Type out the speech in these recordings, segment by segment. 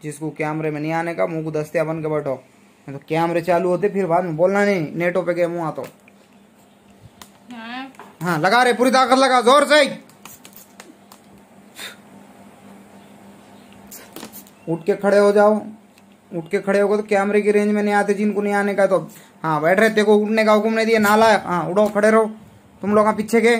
जिसको कैमरे में नहीं आने का मुंह को दस्तिया बन के बैठो, तो कैमरे चालू होते फिर बाद में बोलना नहीं, नेटो पे गए मुँह तो। हाँ लगा रे, पूरी ताकत लगा, जोर से। उठ के खड़े हो जाओ, उठ के खड़े होगे तो कैमरे की रेंज में नहीं आते, जिनको नहीं आने का तो हाँ बैठ रहे, तेरे को उठने का हुक्म नहीं दिया नालायक। हाँ उठो, खड़े रहो, तुम लोग पीछे के।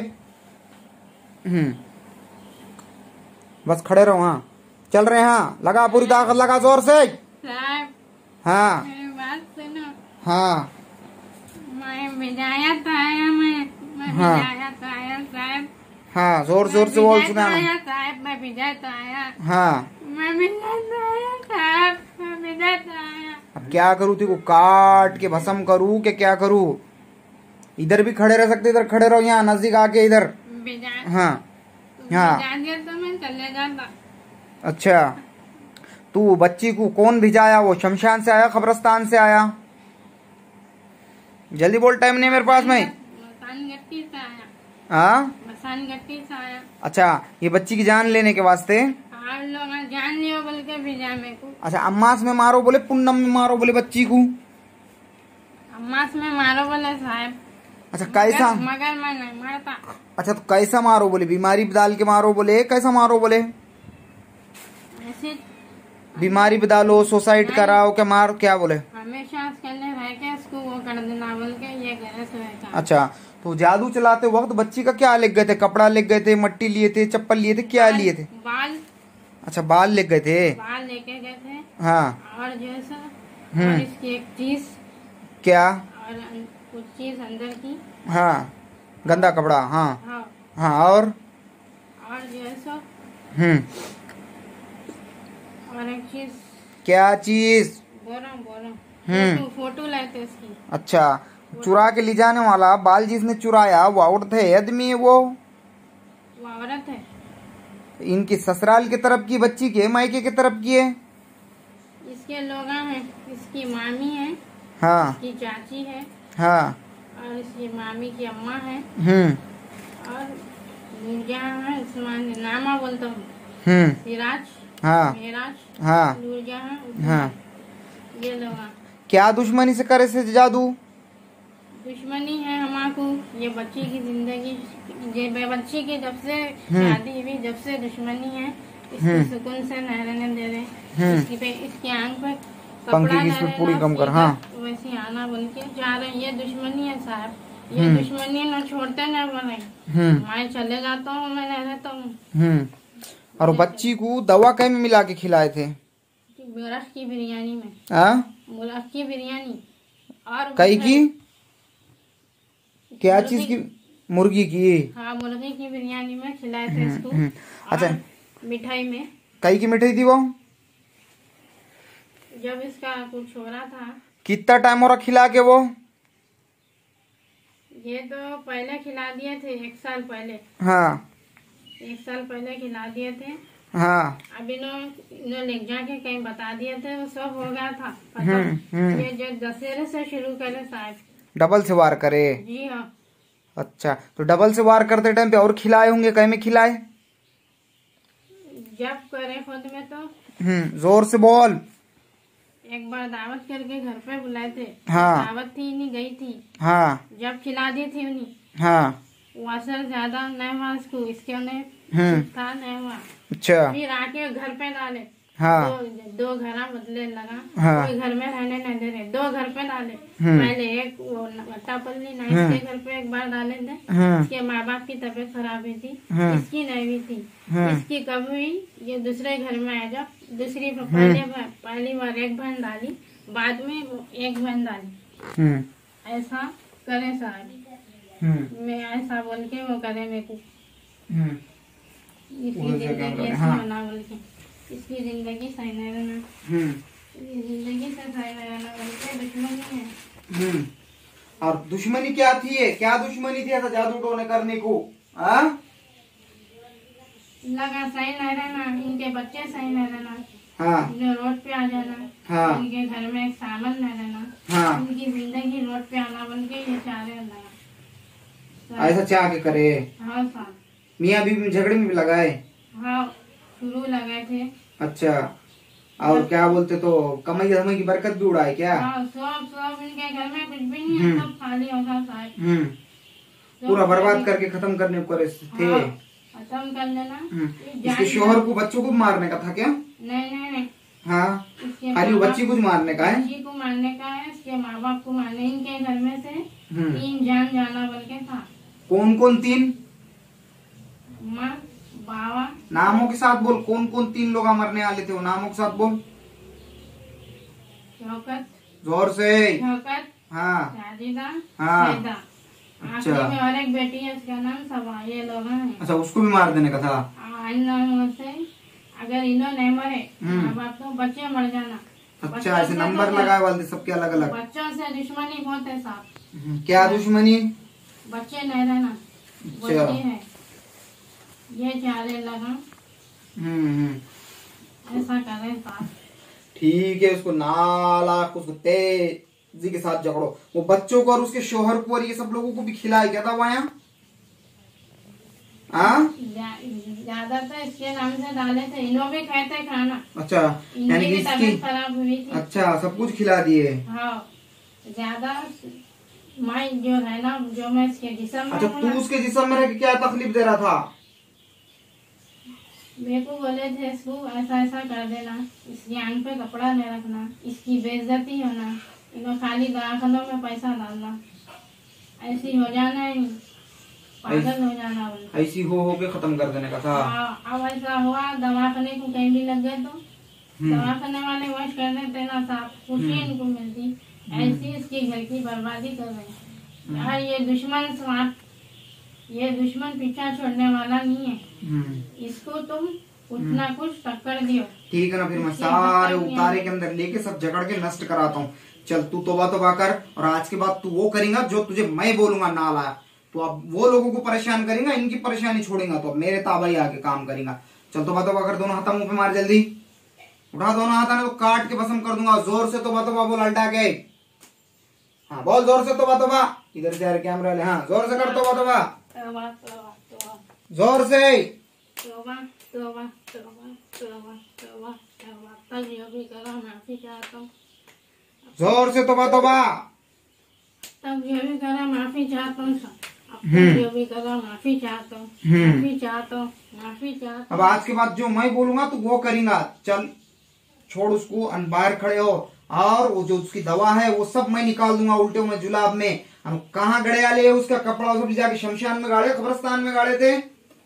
बस खड़े रहो। हाँ चल रहे हैं, हाँ लगा, पूरी ताकत लगा, जोर से। हाँ हाँ मैं भिजाया तो आया, मैं भिजाया तो आया साहब। हाँ जोर जोर से बोल सुना साहब, मैं भिजा तो आया। हाँ मैं भिजा तो आया साहब, मैं भिजा तो आया। अब क्या करूँ, तेको काट के भस्म करूँ कि क्या करूँ? इधर भी खड़े रह सकते, इधर खड़े रहो, यहाँ नजदीक आके इधर। हाँ हाँ तो मैं चले जाता। अच्छा, तू बच्ची को कौन भिजाया? वो शमशान से आया, कब्रिस्तान से आया? जल्दी बोल, टाइम नहीं मेरे पास में। मसान गट्टी से आया। हाँ मसान गट्टी से आया। अच्छा, ये बच्ची की जान लेने के वास्ते आप लोग जान लियो बोल के भिजा मेरे को। अच्छा, अम्मास में मारो बोले, पुन्नम में मारो बोले बच्ची को? अम्मास में मारो बोले साहब। अच्छा कैसा? मगर मैं नहीं मारता। अच्छा तो कैसा मारो बोले? बीमारी डाल के मारो बोले, कैसा मारो बोले? ऐसे बीमारी डालो, सुसाइड कराओ, क्या मार, क्या बोले? हमेशा रह के इसको वो कर देना बोल के ये गैस रहता। अच्छा, तो जादू चलाते वक्त बच्ची का क्या लेग गए थे? कपड़ा लेग गए थे, मट्टी लिए थे, चप्पल लिए थे, क्या लिए थे? बाल। अच्छा बाल लेग गए थे, बाल लेके गए थे। हाँ। और जैसा और इसकी एक चीज, क्या, और कुछ चीज अंदर की, हाँ गंदा कपड़ा, हाँ हाँ, हाँ और जैसा और एक चीज। क्या चीज? बोरा फोटो लाए थे इसकी। अच्छा, चुरा के ले जाने वाला बाल जिसने चुराया वो औरत है, आदमी है? वो औरत है। इनकी ससुराल की तरफ की बच्ची की है, मायके की तरफ की है? इसके लोग हैं, इसकी मामी है, हाँ, इसकी चाची है, हाँ, और इसकी मामी की अम्मा है, और नूरजहाँ है, उसमें नामा बोलता हूँ, सिराज, हाँ, मेराज, हाँ, नूरजहाँ, हाँ। ये लोग क्या दुश्मनी से करे से जादू? दुश्मनी है हमारे, ये बच्ची की जिंदगी, ये बच्ची की जब से शादी हुई, जब से दुश्मनी है। इसको सुकून से न रहने दे रहे, इसकी आंख पे कपड़ा पूरी कम कर, हाँ वैसे आना बोल के जा रहे। ये दुश्मनी है साहब, ये दुश्मनी न छोड़ते न बोले। मैं चले जाता हूँ, मैं नहीं रहता हूँ। और बच्ची को दवा कहीं में मिला के खिलाए थे? मुर्ग की बिरयानी में। मुर्ग की बिरयानी और कई की? क्या चीज की? मुर्गी की? हाँ, मुर्गी की बिरयानी में खिलाए थे इसको। अच्छा, मिठाई में कई की मिठाई थी वो? जब इसका कुछ हो रहा था। कितना टाइम हो रहा खिला के वो? ये तो पहले खिला दिए थे, 1 साल पहले। हाँ 1 साल पहले खिला दिए थे। हाँ, अब इन्होंने ले जाके कहीं बता दिए थे, वो सब हो गया था पता। ये जो दशहरे से शुरू करे साहब, डबल से वार करे? जी हाँ। अच्छा, तो डबल से वार करते टाइम पे और खिलाए होंगे, कहीं में खिलाए? जब करे खुद में तो जोर से बोल। एक बार दावत करके घर पे बुलाए थे। हाँ, दावत थी नहीं, गई थी। हाँ, जब खिला दी थी उन्हीं। हाँ, वो असर ज्यादा नहीं हुआ उसको, इसके उन्हें था नहीं हुआ। अच्छा, फिर आके घर पे डाले। हाँ, दो घर बदले लगा। हाँ, कोई घर में रहने नहीं दे रहे, 2 घर पे डाले। पहले एक वो अट्टापल्ली नाइस के घर पे एक बार डाले थे। इसके माँ बाप की तबीयत खराब हुई थी, इसकी नहीं हुई थी। इसकी कब हुई? ये दूसरे घर में आया, जब दूसरी पहली बार एक बहन डाली, बाद में एक बहन डाली। ऐसा करे साहब, मैं ऐसा बोल के वो करे मेरे को। इसकी जिंदगी ऐसा बना बोल के, इसकी जिंदगी सही नहीं रहना, जिंदगी से सही नहीं रहना बोल के दुश्मनी है। और दुश्मनी क्या थी? क्या दुश्मनी थी ऐसा जादू टोने करने को? हाँ, लगा सही नहीं रहना, इनके बच्चे सही नहीं रहना, हाँ, जो रोड पे आ जाना, हाँ, इनके घर में एक सामान नहीं रहना, हाँ, इनकी जिंदगी रोड पे आना बन के ये चाह रहे लगा। ऐसा चाह के करे? हाँ साहब। मियाँ बीवी में झगड़े में भी लगाए? हाँ, शुरू लगाए थे। अच्छा, और क्या बोलते तो कमाई धमाई की बरकत भी उड़ाए क्या? सब इनके घर में कुछ भी नहीं है, सब खाली होगा साहब। पूरा बर्बाद करके खत्म करने को थे। खत्म कर लेना। इसके शोहर को बच्चों को मारने का था क्या? नहीं। हाँ, खाली बच्ची को मारने का है? बच्ची को मारने का है, इसके माँ बाप को मारने। इनके घर में से 3 जान जाना बोल के था। कौन कौन 3? माँ बाबा। नामों के साथ बोल, कौन कौन 3 लोग मरने वाले थे, वो नामों के साथ बोल। शौकत, जोर से। शौकत, हाँ, साजिदा, हाँ, सैदा। अच्छा। में और एक बेटी है, उसका नाम सबा। ये लोग हैं। अच्छा, उसको भी मार देने का था। इन लोगों से अगर इन्हों नहीं मरे माँ बाप तो बच्चे मर जाना। अच्छा, ऐसे नंबर लगाए वाले सबके अलग अलग। बच्चों से दुश्मनी बहुत है साहब। क्या दुश्मनी? बच्चे नहीं रहना बोलती है, ये चारे लगा। ऐसा करे साहब। ठीक है, उसको नालायक, उसको तेजी के साथ झगड़ो। वो बच्चों को और उसके शोहर को और ये सब लोगों को भी खिलाए क्या दवाइयाँ? ज्यादातर इसके नाम से डाले थे, इन्हों भी खाते खाना। अच्छा, यानी कि तबीयत खराब हुई थी। अच्छा, सब कुछ खिला दिए। हाँ, ज्यादा माई जो है ना, जो मैं इसके जिस्म में। अच्छा, तू उसके जिस्म में रह के क्या तकलीफ दे रहा था? मेरे को बोले थे इसको ऐसा ऐसा कर देना, इसकी आंख पे कपड़ा नहीं रखना, इसकी बेइज्जती होना, इनको खाली दवाखानों में पैसा डालना, ऐसी हो जाना है, पागल हो जाना। ऐसी हो के खत्म कर देने का था। अब ऐसा हुआ, दवाखाने को कहीं भी लग गए तो दवाखाने वाले वॉश कर देते ना साहब, खुशी इनको मिलती। ऐसी इसकी घर की बर्बादी कर रहे हैं। ये दुश्मन सांप, ये दुश्मन पीछा छोड़ने वाला नहीं है। इसको तुम कुछ ना कुछ टक्कर दियो। ठीक है ना, फिर मैं सारे उतारे के अंदर लेके सब जकड़ के नष्ट कराता हूँ। चल तू तौबा कर, और आज के बाद तू वो करेगा जो तुझे मैं बोलूंगा ना लाया। तो अब वो लोगों को परेशान करेगा, इनकी परेशानी छोड़ेगा तो अब मेरे ताबा ही आके काम करेगा। चल तौबा कर, दोनों हाथ मुंह पे मार, जल्दी उठा दोनों हाथ, तो काट के भस्म कर दूंगा। जोर से तौबा बोल, अल्टा के। हाँ बोल जोर से तौबा। इधर से यार कैमरा ले। हाँ जोर से कर तौबा। जोर से। जोर से तौबा। तब जो भी करा माफी चाहता हूँ, जो भी करा माफी चाहता हूँ। अब आज के बाद जो मैं बोलूंगा तो वो करेगा। चल छोड़ उसको, बाहर खड़े हो, और वो जो उसकी दवा है वो सब मैं निकाल दूंगा उल्टे में जुलाब में। हम कहाँ गड़े वाले, उसका कपड़ा सब जाके शमशान में गाड़े, कब्रिस्तान में गाड़े थे।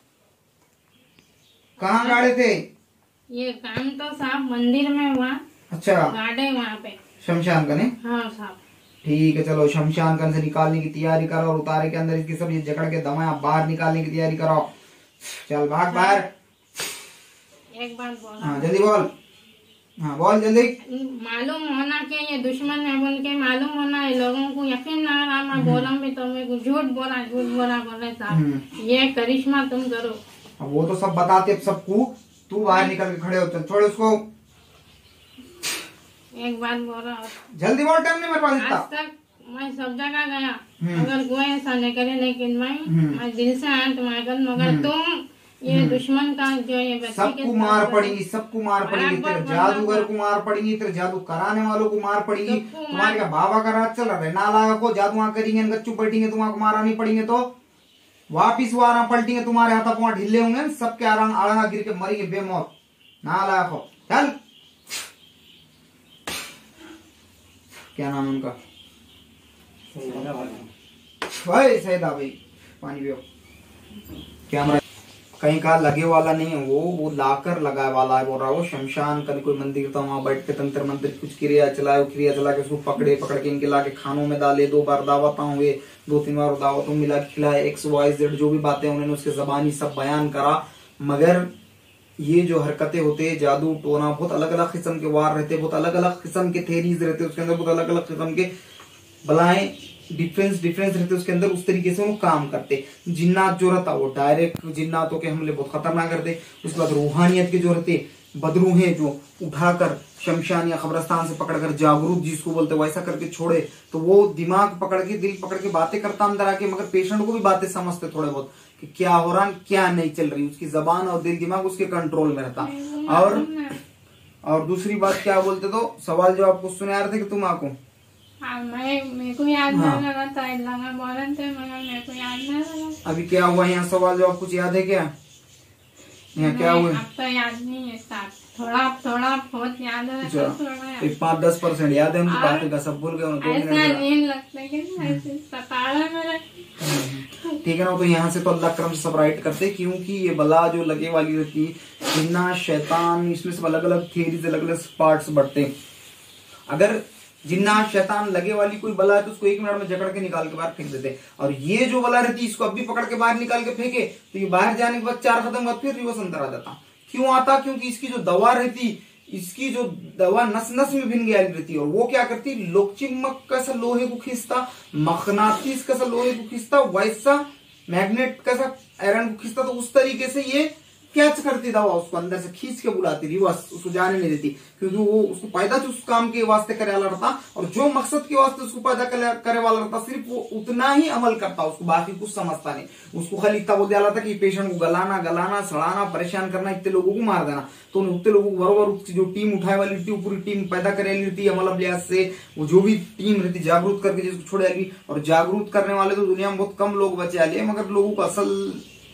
कहाँ गाड़े थे? ये काम तो साहब मंदिर में हुआ। अच्छा, गाड़े वहाँ पे शमशान का नहीं? हाँ साहब। ठीक है, चलो शमशान का से निकालने की तैयारी करो, और उतारे के अंदर इसकी सब ये जकड़ के दवाएं बाहर निकालने की तैयारी करो। चल भाग बाहर। एक बार बोल। हाँ जल्दी बोल। हाँ बोल जल्दी। मालूम होना कि ये दुश्मन है बोल के, मालूम होना है लोगों को, यकीन ना रहा मैं बोला भी तो मेरे को झूठ बोला बोल रहे साहब। ये करिश्मा तुम करो। अब वो तो सब बताते सबको, तू बाहर निकल के खड़े हो। चल छोड़ उसको। एक बात बोल रहा, जल्दी बोल, टाइम नहीं मेरे पास। आज तक मैं सब जगह गया, अगर कोई ऐसा नहीं करे, लेकिन मैं दिल से आया तुम्हारे, मगर तुम ये दुश्मन का जो ये सबको मार पड़ेगी, सबको मार पड़ेगी। तेरे जादूगर को मार पड़ेगी, तेरे जादू कराने वालों को मार पड़ेगी। तुम्हारे बाबा का राज चल रहा है, नालायक को जादू करेंगे, गच्चू पलटेंगे, तुम्हारा मारा नहीं पड़ेंगे तो वापिस वो आरा पलटेंगे, तुम्हारे हाथा पांव ढीले होंगे, सबके आड़ा गिर के मरेंगे बेमौत। नालायक हो। चल, क्या नाम है उनका? भाई सैदा भाई, पानी पियो। कैमरा कहीं का लगे वाला नहीं है, वो लाकर लगाए वाला है। बोल रहा वो शमशान का कोई मंदिर था, वहां बैठ के तंत्र मंत्र कुछ क्रिया चलाए, क्रिया चला के उसको पकड़ के इनके लाके खानों में डाले। 2 बार दावत हुए, 2-3 बार दावतों मिला के खिलाए, XYZ जो भी बातें उन्होंने उसके जबानी सब बयान करा। मगर ये जो हरकतें होते, जादू टोना, बहुत अलग अलग किस्म के वार रहते, बहुत अलग अलग किस्म के थेरीज रहते, उसके अंदर बहुत अलग अलग किस्म के बलाएं डिफरेंस रहते उसके अंदर। उस तरीके से वो काम करते। जिन्नात जो रहता वो डायरेक्ट जिन्नातों के हमले बहुत खतरनाक करते। उसके बाद रूहानियत के जो रहते बदरूहें जो उठाकर शमशान या कब्रिस्तान से पकड़कर जागरूक जिसको बोलते वैसा करके छोड़े, तो वो दिमाग पकड़ के, दिल पकड़ के बातें करता अंदर आके, मगर पेशेंट को भी बातें समझते थोड़े बहुत कि क्या हो रहा क्या नहीं चल रही। उसकी जबान और दिल दिमाग उसके कंट्रोल में रहता। और दूसरी बात क्या बोलते तो सवाल जो आपको सुने आ रहे थे कि तुम आपको मेरे को याद नहीं लगा था, लगा बोलन थे मगर मेरे को याद नहीं लगा। अभी क्या हुआ यहाँ सवाल जो आप कुछ याद है क्या? यहाँ क्या हुआ? अब तो याद नहीं है साहब, थोड़ा बहुत याद है, थोड़ा 5-10% याद है उनको, बाकी का सब भूल गए। ऐसा नहीं लगता कि मेरे। ठीक है ना, तो यहाँ से तो अल्लाह करम से सब राइट करते, क्योंकि ये बला जो लगे वाली रहती जिन्ना शैतान, इसमें सब अलग अलग थियरीज, अलग अलग पार्ट्स बढ़ते। अगर जिन्ना शैतान लगे वाली कोई बला है तो उसको 1 मिनट में जकड़ के निकाल के बाहर फेंक देते, और ये जो बला रहती है इसको अभी पकड़ के बाहर निकाल के फेंके तो ये बाहर जाने के बाद 4 खत्म हुआ फिर रिवर्स अंदर आ जाता। क्यों आता? क्योंकि इसकी जो दवा रहती, इसकी जो दवा नस नस में भिन गया रहती है, और वो क्या करती, लोकचिमक कैसा लोहे को खींचता, मखनातीस कैसा लोहे को खींचता, वैसा मैग्नेट कैसा आयरन को खींचता, तो उस तरीके से ये कैच करती दवा, उसको अंदर से खींच के बुलाती, रिवर्स उसको जाने नहीं देती, क्योंकि वो उसको पैदा उस काम के वास्ते करे वाला रहता, और जो मकसद के वास्ते उसको पैदा करे वाला रहता सिर्फ वो उतना ही अमल करता, उसको बाकी कुछ समझता नहीं। उसको खाली इतना बोल दिया था कि पेशेंट को गलाना सड़ाना, परेशान करना, इतने लोगों को मार देना, तो उतने लोगों को बरोबर जो टीम उठाए वाली रहती है, पूरी टीम पैदा करे वाली रहती है अमल अभ्यास से, वो जो भी टीम रहती जागरूक करके जिसको छोड़े वाली, और जागरूक करने वाले तो दुनिया में बहुत कम लोग बचे वाले हैं, मगर लोगों को असल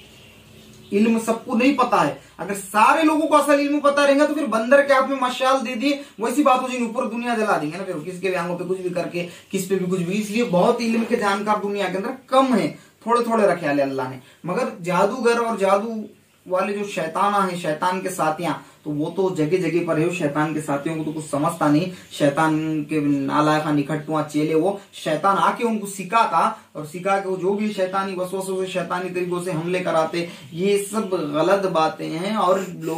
इल्म सबको नहीं पता है। अगर सारे लोगों को असल इल्म पता रहेगा तो फिर बंदर के हाथ में मशाल दे दिए वैसी बात हो जाएगी, ऊपर दुनिया जला देंगे ना, फिर किसके भी आंगों पे कुछ भी करके, किस पे भी कुछ भी। इसलिए बहुत इल्म के जानकार दुनिया के अंदर कम है, थोड़े थोड़े रखे आले अल्लाह ने। मगर जादूगर और जादू वाले जो शैताना है, शैतान के साथियां, तो वो तो जगह जगह पर है। शैतान के साथियों को तो कुछ समझता नहीं, शैतान के नालायका निकटुआ चेले, वो शैतान आके उनको सिखाता, और सिखा के वो जो भी शैतानी वसवसों से, शैतानी तरीकों से हमले कराते। ये सब गलत बातें हैं। और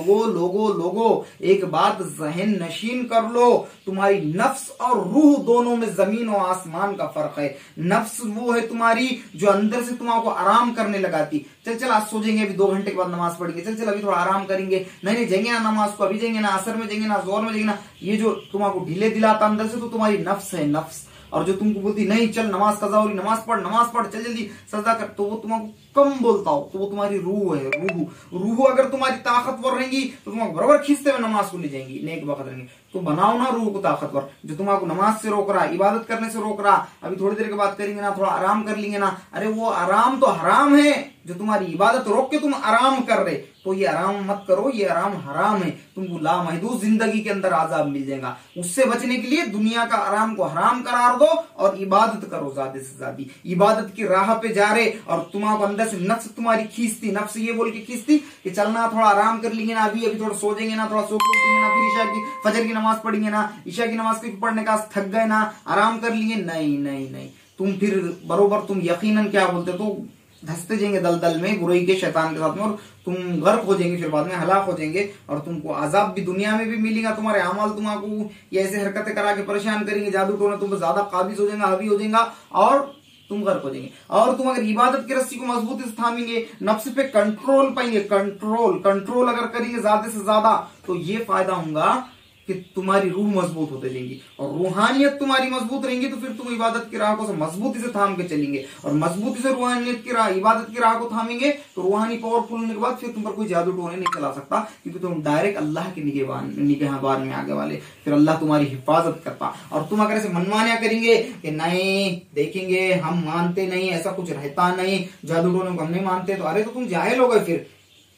लोगों एक बात जहन नशीन कर लो, तुम्हारी नफ्स और रूह दोनों में जमीन और आसमान का फर्क है। नफ्स वो है तुम्हारी जो अंदर से तुम्हारा आराम करने लगाती, चल आज सो जाएंगे, अभी 2 घंटे के बाद नमाज पढ़ेंगे, चल अभी थोड़ा आराम करेंगे, नहीं जाएंगे ना नमाज को, अभी जाएंगे ना असर में जाएंगे ना जोर में जाएंगे ना, ये जो तुम्हारा ढीले दिलाता अंदर से, तो तुम्हारी नफ्स है, नफ्स। और जो तुमको बोलती नहीं चल नमाज कजा हो रही, नमाज पढ़ चल जल्दी सजदा कर, तो वो तुम्हारा कम बोलता हो, तो वो तुम्हारी रूह है। रूह अगर तुम्हारी ताकतवर रहेंगी तो तुम्हारा बराबर खींचते हुए नमाज को ले जाएंगी, नेक वक्त रहेंगे। तो बनाओ ना रूह को ताकतवर, जो तुम्हारा नमाज से रोक रहा, इबादत करने से रोक रहा, अभी थोड़ी देर के बाद करेंगे ना, थोड़ा आराम कर लेंगे ना, अरे वो आराम तो हराम है। जो तुम्हारी इबादत रोक के तुम आराम कर रहे, तो ये आराम मत करो, ये आराम हराम है। तुमको लामहदूद जिंदगी के अंदर आजाब मिल जाएगा। उससे बचने के लिए दुनिया का आराम को हराम करार दो और इबादत करो ज्यादा से ज्यादा। इबादत की राह पे जा रहे और तुम्हारे अंदर से नफ्स तुम्हारी खींचती, नफ्स ये बोल के खींचती कि चलना थोड़ा आराम कर लेंगे ना, अभी थोड़ा सो जाएंगे ना, थोड़ा सो के उठेंगे ना, फिर ईशा की फजर की नमाज पढ़ेंगे ना, ईशा की नमाज पढ़ने का थक गए ना, आराम कर लिए। नहीं, तुम फिर बरोबर तुम यकीनन क्या बोलते तो धंसते जाएंगे दलदल में, बुराई के शैतान के साथ में, और तुम गर्क हो जाएंगे, फिर बाद में हलाक हो जाएंगे। और तुमको अजाब भी दुनिया में भी मिलेगा, तुम्हारे अमाल तुम्हारा ये ऐसे हरकतें करा के परेशान करेंगे, जादू टोना तुम ज्यादा काबिज हो जाएगा, हावी हो जाएगा, और तुम गर्क हो जाएंगे। और तुम अगर इबादत की रस्सी को मजबूती से थामेंगे, नफ्स पे कंट्रोल पाएंगे, कंट्रोल अगर करेंगे ज्यादा से ज्यादा, तो ये फायदा होगा कि तुम्हारी रूह मजबूत होते जाएंगी, और रूहानियत तुम्हारी मजबूत रहेंगी, तो फिर तुम इबादत की राह को मजबूती से थाम के चलेंगे, और मजबूती से रूहानियत की राह, इबादत की राह को थामेंगे, तो रूहानी पावरफुल होने के बाद फिर तुम पर कोई जादू टोने नहीं चला सकता, क्योंकि तुम डायरेक्ट अल्लाह की निगहबान में आगे वाले, फिर अल्लाह तुम्हारी हिफाजत करता। और तुम अगर ऐसे मनमानिया करेंगे कि नहीं देखेंगे, हम मानते नहीं, ऐसा कुछ रहता नहीं, जादू टोने को हम नहीं मानते, तो अरे तो तुम जाहिल हो गए। फिर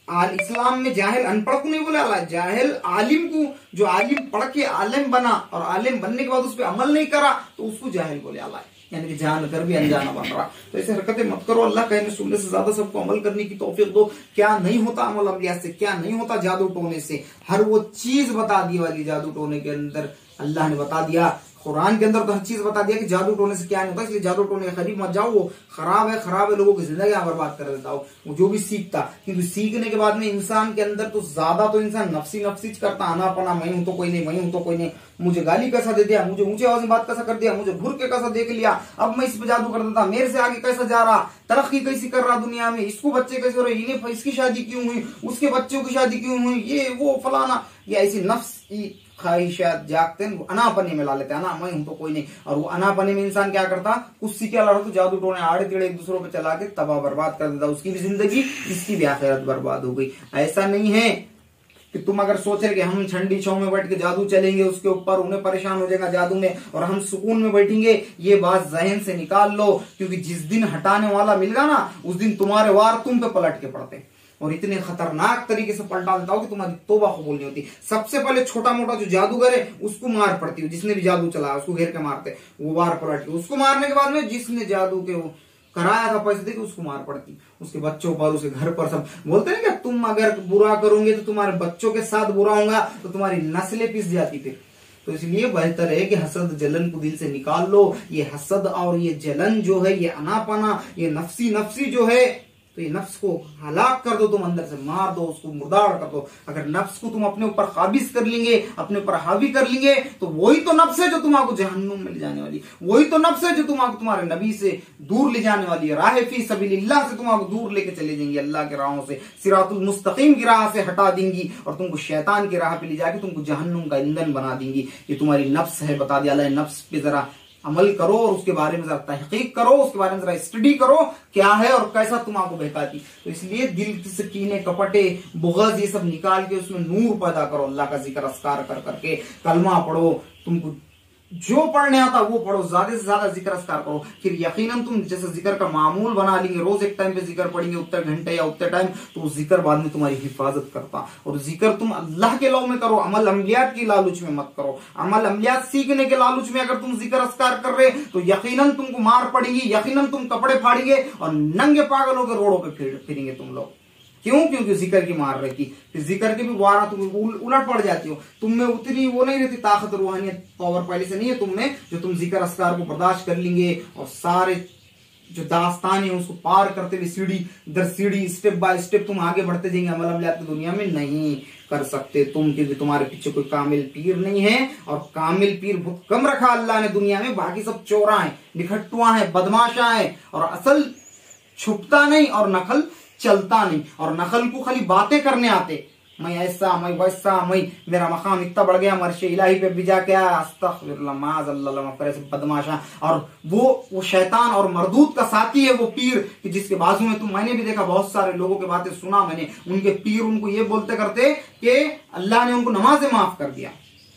इस्लाम में जाहिल अनपढ़ को नहीं बोला, जाहिल आलिम को, जो आलिम पढ़ के आलिम बना और आलिम बनने के बाद उस पर अमल नहीं करा, तो उसको जाहिल बोले अल्लाह, यानी कि जान कर भी अनजाना बन रहा। तो ऐसे हरकतें मत करो। अल्लाह कहने सुनने से ज्यादा सबको अमल करने की तौफीक दो। क्या नहीं होता अमल अमलियात से, क्या नहीं होता जादू टोने से, हर वो चीज बता दी वाली जादू टोने के अंदर अल्लाह ने बता दिया। कुरान के अंदर तो हर चीज बता दिया कि जादू टोने से क्या नहीं होता, इसलिए जादू टोने के करीब मत जाओ, वो खराब है, लोगों की जिंदगी बर्बाद कर देता हो वो जो भी सीखता। क्योंकि सीखने के बाद में इंसान के अंदर तो ज्यादा तो इंसान नफसी करता, आना पना, मैं हूं तो कोई नहीं, मुझे गाली कैसा दे दिया, मुझे ऊंचे आवाज में बात कैसा कर दिया, मुझे घूर के कैसा देख लिया, अब मैं इस पे जादू कर देता, मेरे से आगे कैसा जा रहा, तरक्की कैसी कर रहा दुनिया में, इसको बच्चे कैसे हो रहे, इन्हें इसकी शादी क्यों हुई, उसके बच्चों की शादी क्यों हुई, ये वो फलाना, ये ऐसी नफ्स की ख्वाहिशात जागते हैं, अनापने में ला लेते हैं, मैं हूं तो कोई नहीं। और वो अनापने में इंसान क्या करता, कुछ सीखे ला रहा तो जादू टोने आड़े टेढ़े एक दूसरों पे चला के तबाह बर्बाद कर देता, उसकी भी जिंदगी, इसकी भी आखिरत बर्बाद हो गई। ऐसा नहीं है। कि तुम अगर सोच रहे कि हम ठंडी छांव में बैठ के जादू चलेंगे उसके ऊपर, उन्हें परेशान हो जाएगा जादू में और हम सुकून में बैठेंगे, ये बात जहन से निकाल लो, क्योंकि जिस दिन हटाने वाला मिलेगा ना उस दिन तुम्हारे वार तुम पे पलट के पड़ते और इतने खतरनाक तरीके से पलटा देता हो कि तुम्हारी तौबा कबूल नहीं होती। सबसे पहले छोटा मोटा जो जादूगर है उसको मार पड़ती है, जिसने भी जादू चलाया उसको घेर के मारते, वो वार पलट के, उसको मारने के बाद में जिसने जादू के वो कराया था पैसे देके उसको मार पड़ती, उसके बच्चों पर, उसके घर पर, सब बोलते हैं कि तुम अगर बुरा करोगे तो तुम्हारे बच्चों के साथ बुरा होगा तो तुम्हारी नस्लें पिस जाती फिर। तो इसलिए बेहतर है कि हसद जलन को दिल से निकाल लो। ये हसद और ये जलन जो है, ये अनापना, ये नफ्सी जो है, तो ये नफ्स को हलाक कर दो, तुम अंदर से मार दो, उसको मुर्दार कर दो। अगर नफ्स को तुम अपने ऊपर काबिज कर लेंगे, अपने ऊपर हावी कर लेंगे, तो वही तो नफ्स है जो तुम्हारा जहन्नुम में ले जाने वाली, वही तो नफ्स है जो तुम्हारे नबी से दूर ले जाने वाली है। राह फी सबीलिल्लाह से तुम्हारा दूर लेके चले जाएंगी, अल्लाह के राहों से, सिरातुल मुस्तकीम की राह से हटा देंगी और तुमको शैतान की राह पे ले जाके तुमको जहन्नुम का ईंधन बना देंगी। ये तुम्हारी नफ्स है, बता दिया अल्लाह। नफ्स पे जरा अमल करो और उसके बारे में जरा तहकीक करो, उसके बारे में जरा स्टडी करो क्या है और कैसा तुम्हारा बहकाती। तो इसलिए दिल से कीने, कपटे, बुग़्ज़, ये सब निकाल के उसमें नूर पैदा करो, अल्लाह का जिक्र अस्कार कर करके, कलमा पढ़ो, तुमको जो पढ़ने आता वो पढ़ो, ज्यादा से ज्यादा जिक्र अस्कार करो। फिर यकीनन तुम जैसे जिक्र का मामूल बना लेंगे, रोज एक टाइम पे जिक्र पढ़ेंगे, उतने घंटे या उतने टाइम, तो जिक्र बाद में तुम्हारी हिफाजत करता। और जिक्र तुम अल्लाह के लौ में करो, अमल अमलियात की लालूच में मत करो। अमल अमलियात सीखने के लालूच में अगर तुम जिक्र अस्कार कर रहे तो यकीनन तुमको मार पड़ेगी, यकीनन तुम कपड़े फाड़ेंगे और नंगे पागल होकर रोडों पे फिरेंगे तुम लोग। क्यों? क्योंकि जिक्र की मार रहती, फिर जिक्र की भी वारा तुम उलट पड़ जाती हो, तुम में उतनी वो नहीं रहती ताकत, रूहानियत, पावर पहले से नहीं है तुम में, जो तुम जिक्र अस्कार को बर्दाश्त कर लेंगे और सारे जो दास्तान है उसको पार करते हुए सीढ़ी दर सीढ़ी, स्टेप बाय स्टेप तुम आगे बढ़ते जाएंगे। अमल अमलियात की दुनिया में नहीं कर सकते तुम, क्योंकि तुम्हारे पीछे कोई कामिल पीर नहीं है, और कामिल पीर बहुत कम रखा अल्लाह ने दुनिया में। बाकी सब चोरा है, निखट्टुआ है, बदमाशा है, और असल छुपता नहीं और नकल चलता नहीं, और नकल को खाली बातें करने आते, मैं ऐसा, मैं वैसा, मैं मेरा मकाम इतना बढ़ गया, मर्शे इलाही पे भी जाके अस्तगफिरुल्लाह माज़अल्लाह बदमाशा। और वो शैतान और मरदूद का साथी है वो पीर, कि जिसके बाजू में तुम, मैंने भी देखा बहुत सारे लोगों के बातें सुना मैंने, उनके पीर उनको ये बोलते करते कि अल्लाह ने उनको नमाज़ें माफ कर दिया,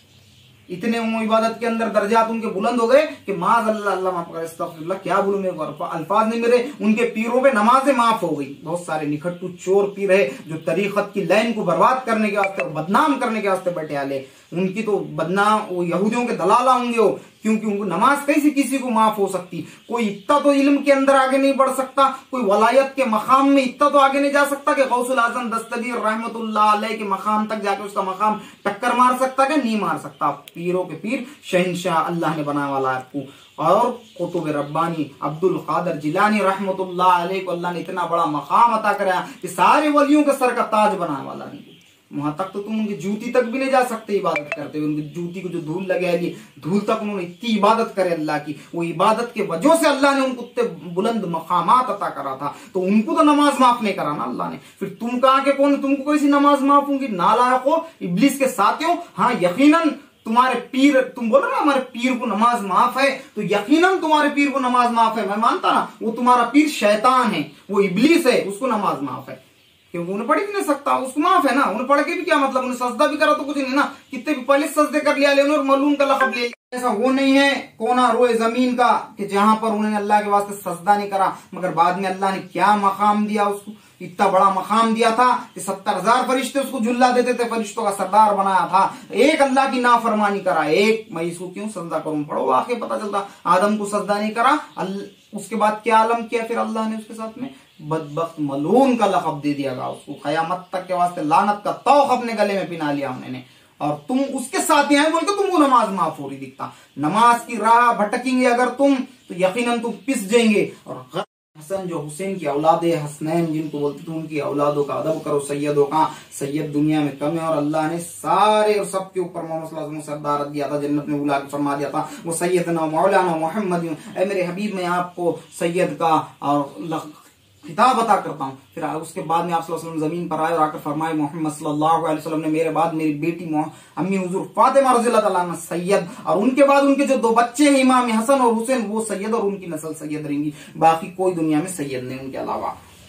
इतने इबादत के अंदर दर्जात उनके बुलंद हो गए कि माज़अल्लाह, क्या बोलूं मैं, अल्फाज नहीं मेरे, उनके पीरों पे नमाजें माफ हो गई। बहुत सारे निखट्टू चोर पीर है जो तरीकत की लाइन को बर्बाद करने के वास्ते, बदनाम करने के वास्ते बैठे आले, उनकी तो बदनाम वो यहूदियों के दलाला होंगे वो, क्योंकि उनको नमाज कैसे किसी को माफ हो सकती। कोई इतना तो इल्म के अंदर आगे नहीं बढ़ सकता, कोई वलायत के मकाम में इतना तो आगे नहीं जा सकता कि गौसुल आजम दस्तगीर रहमतुल्लाह अलैह के मकाम तक जाके उसका मकाम टक्कर मार सकता है, नहीं मार सकता। पीरों के पीर शहनशाह अल्लाह ने बनाया वाला आपको। और कुतुब रब्बानी अब्दुल कादिर जिलानी रहमतुल्लाह अलैह को अल्लाह ने इतना बड़ा मकाम अता कराया कि सारे वलियों के सर का ताज बनाने वाला नहीं, वहां तक तो तुम उनकी जूती तक भी नहीं जा सकते इबादत करते हुए। उनकी जूती को जो धूल लगे, धूल तक उन्होंने इतनी इबादत करे अल्लाह की, वो इबादत के वजह से अल्लाह ने उनको इतने बुलंद मकामात अता करा था। तो उनको तो नमाज माफ नहीं करा ना अल्लाह ने, फिर तुम कहा के कौन, तुमको कैसी नमाज माफ होंगी? नालायक हो, इब्लिस के साथियों। हाँ यकीनन तुम्हारे पीर, तुम बोलो ना हमारे पीर को नमाज माफ है, तो यकीनन तुम्हारे पीर को नमाज माफ है, मैं मानता ना। वो तुम्हारा पीर शैतान है, वो इब्लिस है, उसको नमाज माफ है, क्योंकि उन्हें पढ़ ही नहीं सकता, उसको माफ है ना। उन्हें पढ़ के भी क्या मतलब, उन्हें सजदा भी करा तो कुछ नहीं ना, कितने भी पहले सजदे कर लिया ले और मलून का लक़ब ले लिया। ऐसा वो नहीं है कोना रोए जमीन का कि जहां पर उन्होंने अल्लाह के वास्ते सजदा नहीं करा, मगर बाद में अल्लाह ने क्या मकाम दिया उसको, इतना बड़ा मकाम दिया था कि 70,000 फरिश्ते उसको झुल्ला देते थे, फरिश्तों का सरदार बनाया था। एक अल्लाह की नाफरमानी करा, एक, मैं इसको क्यों सजदा करूं, पढ़ो आके पता चलता। आदम को सजदा नहीं करा, उसके बाद क्या आलम किया फिर अल्लाह ने उसके साथ में, बदबख्त मलून का लक़ब दे दिया गया उसको, क़यामत तक के वास्ते लानत का तौक़ अपने गले में पिना लिया उन्होंने। और तुम उसके साथ आए बोल के तुमको नमाज माफ हो रही दिखता। नमाज की राह भटकेंगे अगर तुम, तो यकीनन तुम पिस जाएंगे। और हसन जो हुसैन की औलाद हसनैन जिनको बोलते थे, उनकी औलादों का अदब करो। सैयदों का सैयद दुनिया में कम है, और अल्लाह ने सारे और सबके ऊपर मोहम्मद सल्लल्लाहु अलैहि वसल्लम सरदार दिया था, जन्नत में बुला के फरमा दिया था, वो सैयदना मौलाना मोहम्मद, ऐ मेरे हबीब मैं आपको सैयद का और खिताब अता करता हूँ। फिर उसके बाद में आप सल्लल्लाहु अलैहि वसल्लम जमीन पर आए और आकर फरमाए, मोहम्मद सल्लल्लाहु अलैहि वसल्लम ने मेरे बाद मेरी बेटी अम्मी हुजूर फातिमा रज़ियल्लाहु ताला अन्हा सैयद, और उनके बाद उनके जो 2 बच्चे हैं इमाम हसन और हुसैन, वो सैयद और उनकी नस्ल सैयद रहेंगी, बाकी कोई दुनिया में सैयद नहीं उनके अलावा।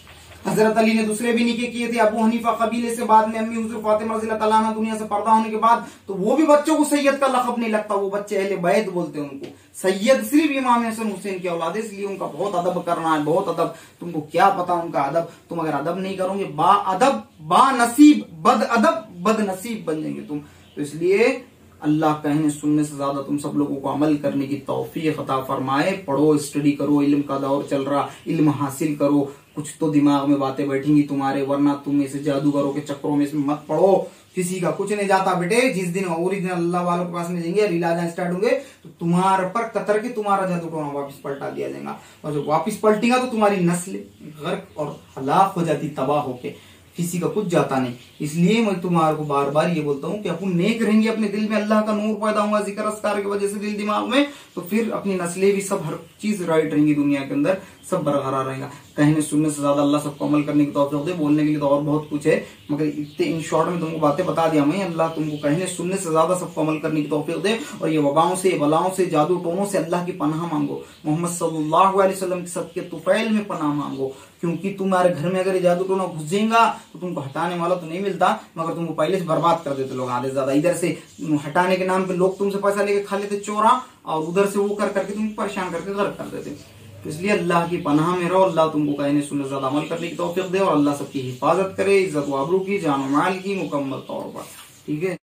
हजरत अली ने दूसरे भी निके किए थे, अबू हनीफा कबीले से, बाद में अम्मी हुजूर फातिमा रज़ी अल्लाह अन्हा दुनिया से पर्दा होने के बाद, तो वो भी बच्चों को सैयद का लक़ब नहीं लगता, वो बच्चे अहले बैत बोलते हैं उनको। सैयद सिर्फ इमाम हसन हुसैन की औलाद है, इसलिए उनका बहुत अदब करना है, बहुत अदब। तुमको क्या पता उनका अदब, तुम अगर अदब नहीं करोगे बा अदब बा नसीब बद अदब बद नसीब बन जाएंगे तुम। तो इसलिए अल्लाह कहने सुनने से ज्यादा तुम सब लोगों को अमल करने की तौफीक अता फरमाए। पढ़ो, स्टडी करो, इल्म का दौर चल रहा, इल्म हासिल करो, कुछ तो दिमाग में बातें बैठेंगी तुम्हारे, वरना तुम ऐसे जादूगरों के चक्करों में इसमें मत पड़ो। किसी का कुछ नहीं जाता बेटे। जिस दिन ओरिजिनल अल्लाह वालों के पास में जाएंगे, रिलाजा स्टार्ट होंगे, तो तुम्हारे पर कतर के तुम्हारा जादू टोना वापिस पलटा दिया जाएगा, और जब वापिस पलटेगा तो तुम्हारी नस्ल गर्क और हलाक हो जाती, तबाह होके, किसी का कुछ जाता नहीं। इसलिए मैं तुम्हारे को बार बार ये बोलता हूँ कि अपन नेक रहेंगे, अपने दिल में अल्लाह का नूर पैदा होगा जिक्र अस्कार की वजह से दिल दिमाग में, तो फिर अपनी नस्लें भी सब हर चीज राइट रहेंगी, दुनिया के अंदर सब बरकरार रहेगा। कहने सुनने से ज्यादा अल्लाह सबको अमल करने की तौफीक दे। बोलने के लिए तो और बहुत कुछ है, मगर इतने इन शॉर्ट में तुमको बातें बता दिया मैं। अल्लाह तुमको कहने सुनने से ज्यादा सबको अमल करने की तौफीक दे, और ये वबाओं से, बलाओं से, जादू टोनों से अल्लाह की पनाह मांगो। मोहम्मद सल्लल्लाहु अलैहि वसल्लम के सदके तुफैल में पनाह मांगो, क्योंकि तुम्हारे घर में अगर जादू टोना घुस जाएगा तो तुमको हटाने वाला तो नहीं मिलता, मगर तुमको पहले से बर्बाद कर देते लोग आधे ज्यादा। इधर से हटाने के नाम पे लोग तुमसे पैसा लेके खा लेते चोरा, और उधर से वो कर करके तुमको परेशान करके गर्क कर देते। तो इसलिए अल्लाह की पनाह में रहो। अल्लाह तुमको कहने सुनने ज्यादा अमल करने की तौफीक दे, और अल्लाह सबकी हिफाजत करे, इज्जत व आबरू की, जान माल की मुकम्मल तौर पर। ठीक है।